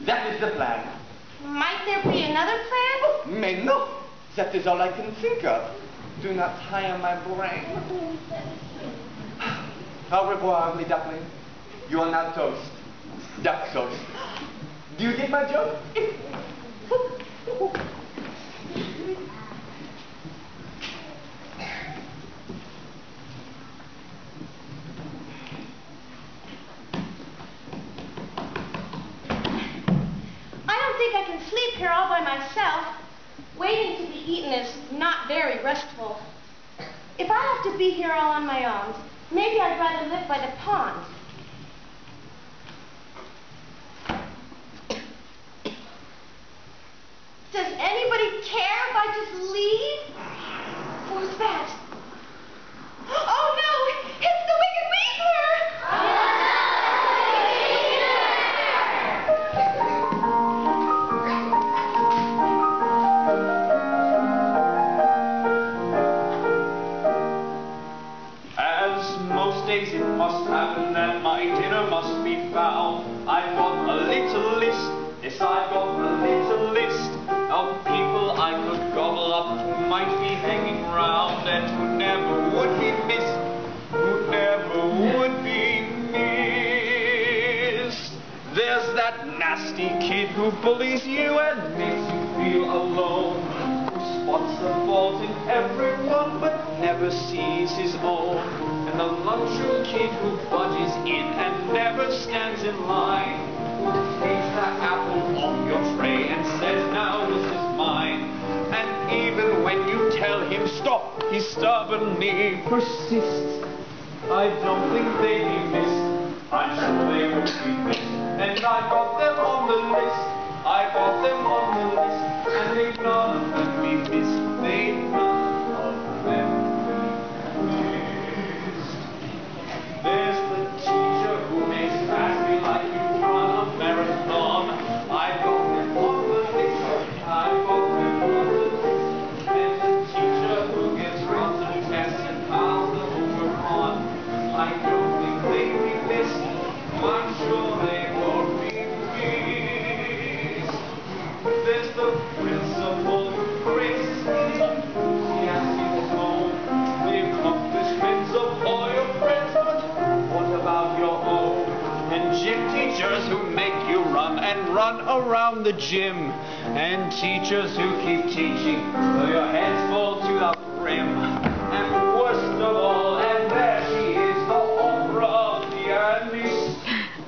That is the plan. Might there be another plan? Mais non. That is all I can think of. Do not tire my brain. Au revoir, les ducklings. You are now toast. Duck toast. Do you get my joke? I can sleep here all by myself. Waiting to be eaten is not very restful. If I have to be here all on my own, maybe I'd rather live by the pond. Does anybody care if I just leave? Who's that? Oh no! It's the Wicked Weasler! It must happen that my dinner must be found. I've got a little list, yes, I've got a little list of people I could gobble up who might be hanging round and who never would be missed, who never would be missed. There's that nasty kid who bullies you and makes you feel alone, who spots the fault in everyone but never sees his own. And the lunchroom kid who budges in and never stands in line, who takes the apple off your tray and says, now this is mine. And even when you tell him stop, he stubbornly persists. I don't think they'd be missed, I'm sure they would be missed. And I got them on the list, I got them on the list, and they'd none of them be missed, they'd none of them. There's the teacher who makes me like you run a marathon. I got them on the list, I got them on the list. There's the teacher who gets rotten tests and piles the homework on. I don't think they'd be missed, I'm sure they won't be missed. There's the principal who graces me, he asks you home, the accomplishments of all your friends. What about your own? And gym teachers who make you run and run around the gym, and teachers who keep teaching till your head's full to the brim. And worst of all, and there she is, the opera pianist.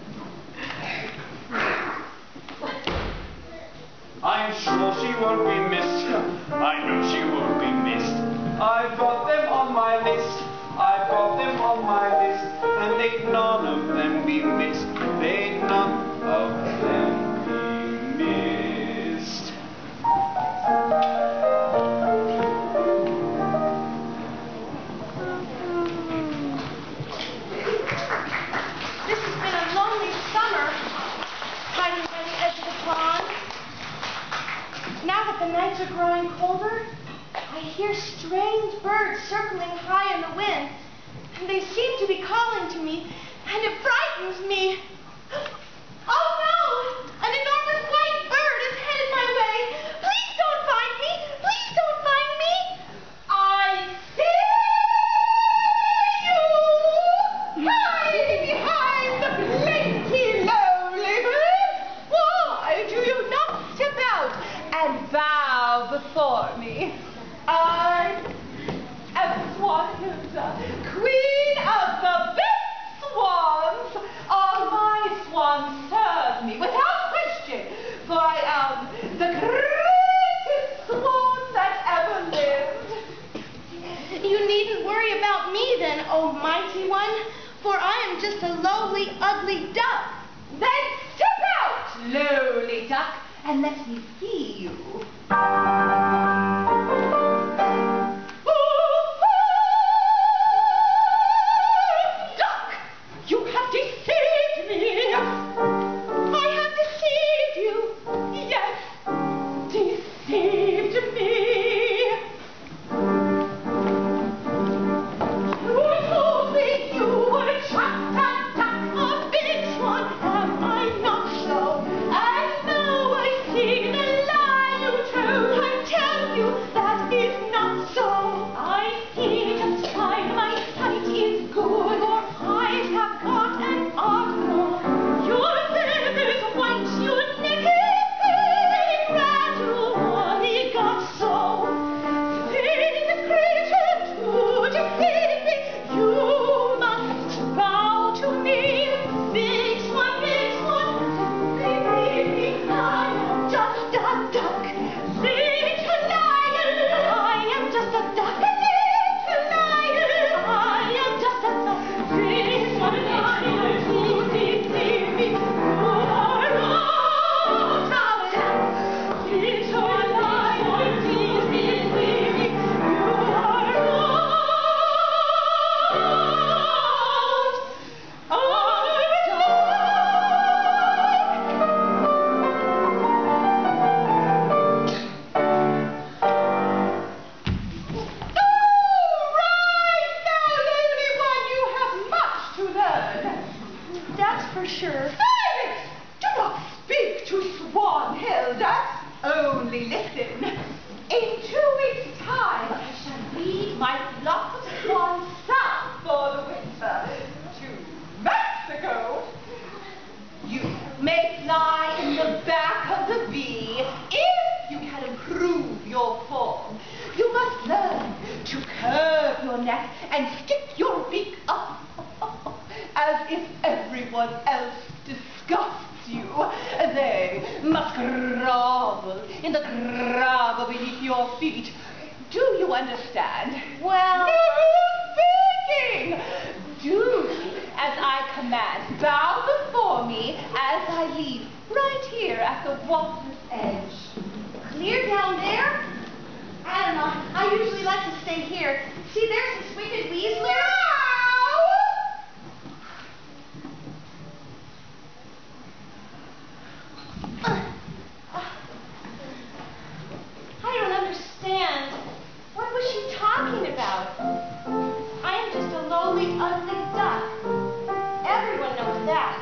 I'm sure she won't be missed. I know she won't be missed. I've got them on my list. I've got them on my list, and they'd none of them be missed. They'd none of them be missed. This has been a lonely summer, hiding by the edge of the pond. Now that the nights are growing colder, I hear strange birds circling high in the wind, and they seem to be calling to me, and it frightens me. Oh no! An enormous white bird is headed my way. Please don't find me! Please don't find me! I see you! Hide behind the flaky lowly bird. Why do you not step out and bow before me? I am Swanhilda, queen of the best swans. All my swans serve me without question, for I am the greatest swan that ever lived. You needn't worry about me then, oh mighty one, for I am just a lowly, ugly duck. Then step out, lowly duck, and let me see you. I know the back of the V, if you can improve your form, you must learn to curve your neck and stick your beak up as if everyone else disgusts you. They must grovel in the gravel beneath your feet. Do you understand? Well... Speaking! Do as I command. Bow before me as I leave right here at the water's edge. Clear down there? I don't know. I usually like to stay here. See, there's this wicked weaseler. I don't understand. What was she talking about? I am just a lowly, ugly duck. Everyone knows that.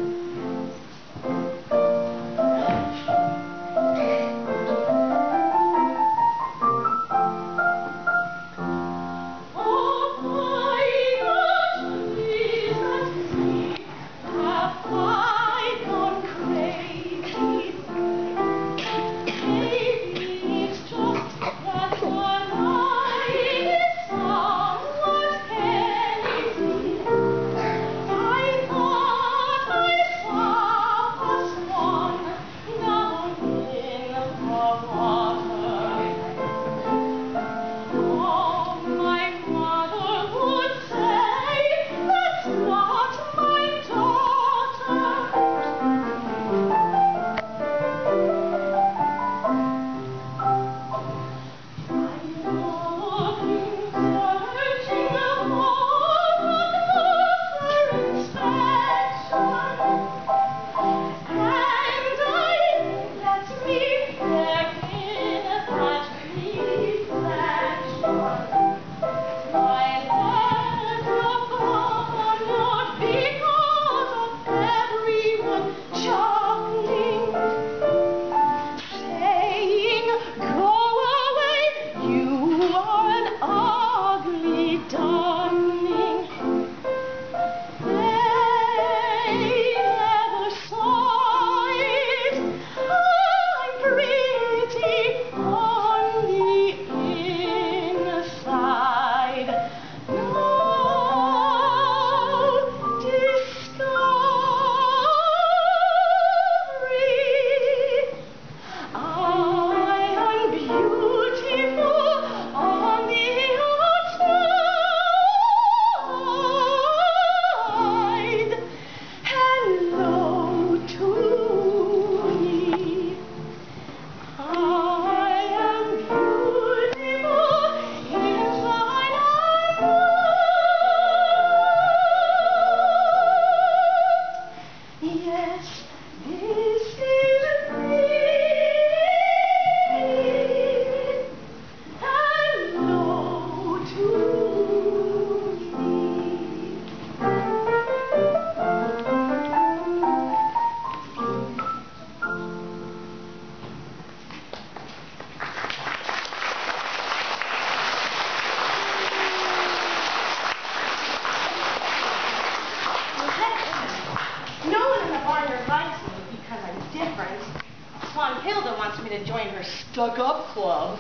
Stuck-up club.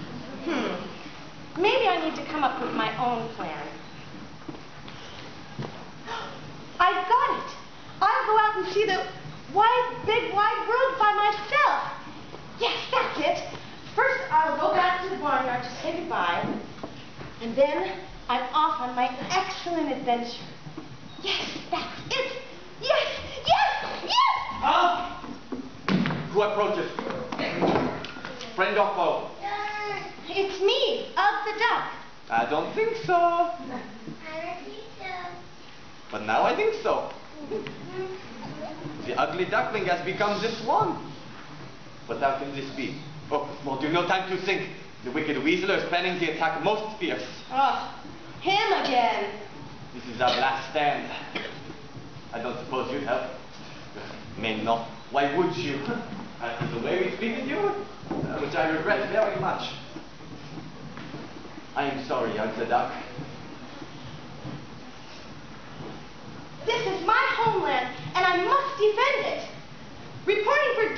Maybe I need to come up with my own plan. I've got it. I'll go out and see the big wide world by myself. Yes, that's it. First, I'll go back to the barnyard to say goodbye. And then I'm off on my excellent adventure. Yes, that's it. Yes, yes, yes! Huh? Who approaches? Friend or foe? It's me, Ugg the duck. I don't think so. I don't think so. But now I think so. The ugly duckling has become this one. But how can this be? Oh, well, do no time to think. The wicked weaseler is planning the attack most fierce. Oh, him again. This is our last stand. I don't suppose you'd help. Mais non. Why would you? After the way we treated you, which I regret very much. I am sorry, Ugg the duck. This is my homeland, and I must defend it. Reporting for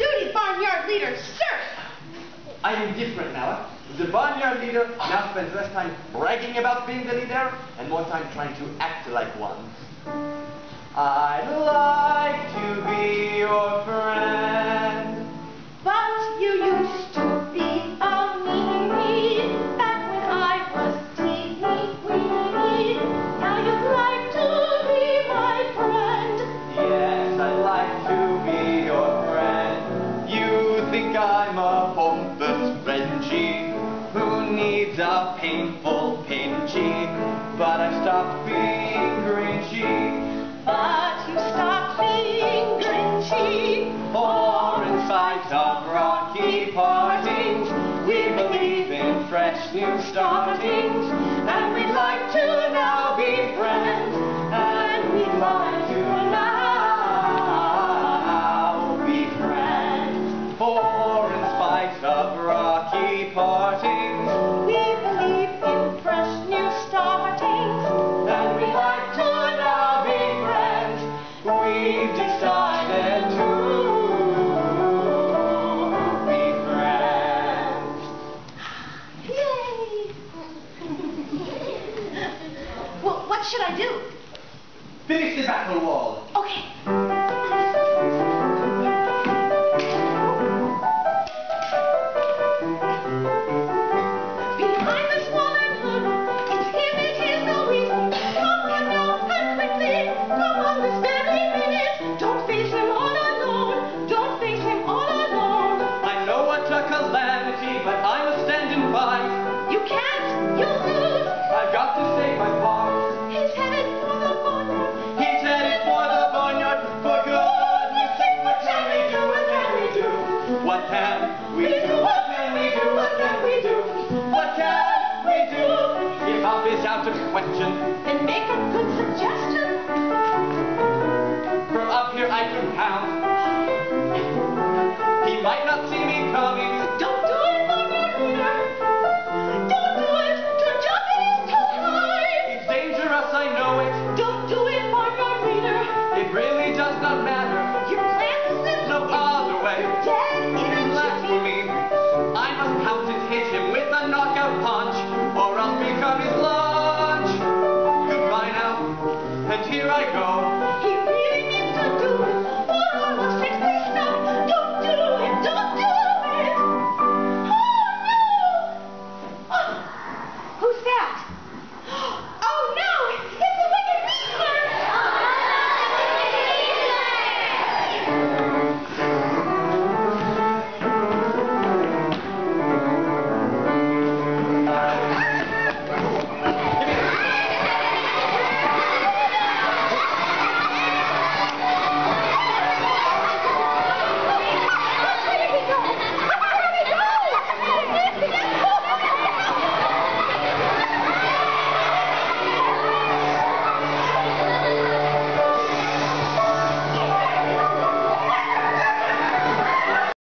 leader, sir. I am different now. The barnyard leader now spends less time bragging about being the leader and more time trying to act like one. I'd like to be your friend. But you used to be a meanie back when I was teeny-weeny. Now you'd like to be my friend. Yes, I'd like to be your friend. You think I'm a pompous Frenchie who needs a painful pinchy, but I've stopped being grinchy. But you stopped being grinchy. For in spite of rocky partings, we believe in fresh new startings, and we'd like to now be friends, and we'd like to now be friends. For in spite of rocky partings, We believe in fresh new startings, and we'd like to now be friends. We've decided to be friends. Yay! Well, what should I do? Finish the battle wall. Okay. Behind this wall and hood, it's him, it is no reason. Come on now, and quickly, come on this very minute. Don't face him all alone, don't face him all alone. I know what a calamity, but I must stand and fight. You can't, you'll lose. I've got to save my part. He's headed for the barnyard. He's headed for the barnyard. For goodness sake, what can we do? What can we do? What can we do? What can we do? What can we do? What can we do? Give up is out of question. Then make a good suggestion.